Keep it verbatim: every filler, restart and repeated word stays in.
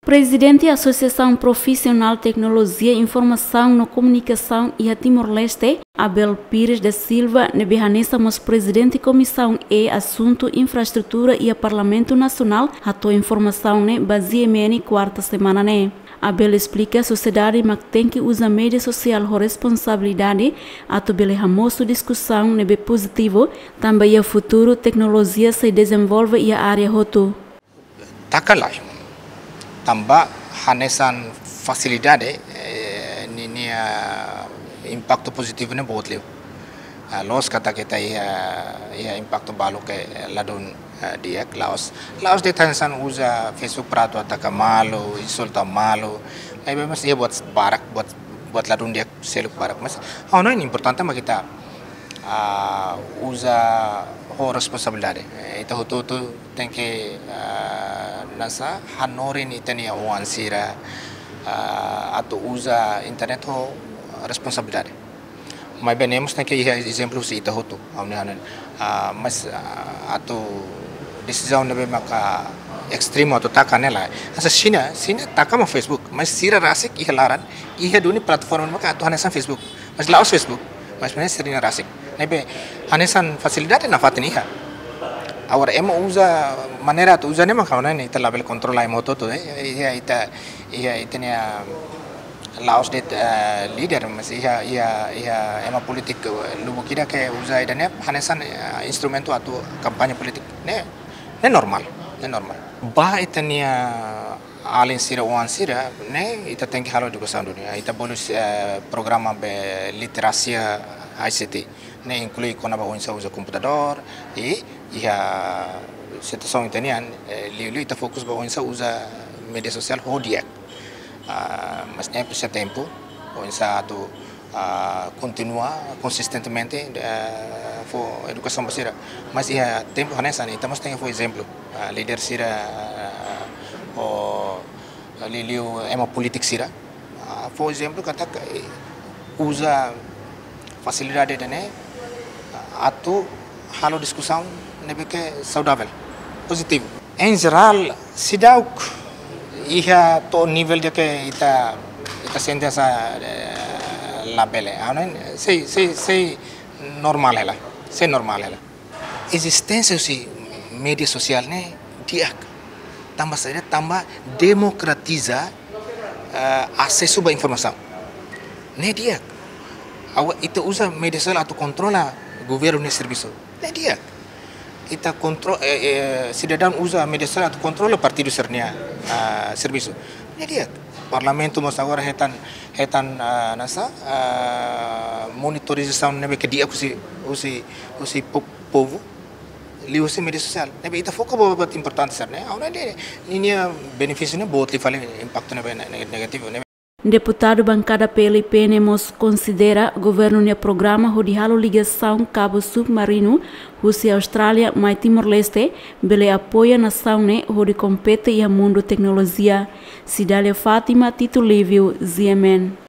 Presidente da Associação Profissional Tecnologia, Informação e Comunicação e a Timor-Leste, Abel Pires da Silva, nebehanesa mas presidente Comissão e Assunto Infraestrutura e a Parlamento Nacional, a tua informação né baseia-me quarta semana né. Abel explica a sociedade mas tem que usar mídia social com responsabilidade, a tu bele hamoso discussão nebe positivo, também a futuro tecnologia se desenvolve e a área roto. Takalai. Tambah hanesan facilidade eh, ni uh, impacto positivo ne बहुत leu. Uh, Los kata kita ia ia impacto balu ke ladun uh, dia Laos. Laos de tansan usa Facebook prato ataka malu, insulta malu. Ai mas ia buat barak buat buat ladun dia seluk barak mas. Oh no ini importante ma kita uh, usa ho responsabilidade. Itu tu tu tem que uh, nasa hanorin itania wansira uh, atau usa internet ho responsabilidade. Mas benemos tem que exemplo se ita hotu awne uh, mas uh, atau decisão nebe maka ekstrem atau takanela. Asa sina sina takama Facebook, mas sira rasik ihalaran iha duni platform maka atau hanesan Facebook. Mas laos Facebook, mas mana sirina rasik. Nebe hanesan facilidade na fatiniha. Agora emo usa maneira tu usa nema kauna ni ita label controla emo toto eh ia ita ia itenia laos de uh, leader mas ia ia ia ema politik lubu kira ke usa idane hanesan uh, instrumento atau kampanye politik ne ne normal ne normal ba itenia alin sira wan sira ne ita tem que halo juga sandunia ita bonus uh, programa be literacia I C T ne inclui kona ba usa usa computador e ia situação italiana liu ita fokus ba usa usa media social hodia uh, mas nem por tempo usa tu uh, continua consistentemente uh, for educação basira mas ia tempo hanesan ita mas tem for exemplo uh, líder sira uh, o liu ema politik sira uh, for exemplo kata usa facilidade dane atau halo discussão nebe que saudável, positivo. Em geral, se dá o ia to nível de que ita ita sente essa label, anen sei sei sei normal ela, sei normal ela. Existência se mídia social né dia tambah saja tambah democratiza uh, acesso à informação. Ne dia awak itu usa media sosial atau controla governo nesse serviço. Ne dia ita kontrol eh, eh, cidadão usa media sosial atau controla partido sernia uh, serviço. Ne dia parlamento mas agora hetan hetan uh, nasa uh, monitorização nebe que dia usi usi usi povo liu se media sosial. Nebe ita foca buat importante sernia. Auna dia ini benefício ne buat li fale impacto nebe negativo nebe. Deputado bancada P L P Nemos considera governo ne programa rodihalo ligação cabo submarino Rússia Austrália mais Timor-Leste bele apoia nação ne rodi compete e a mundo tecnologia. Cidália Fátima Tito Lívio Z M N.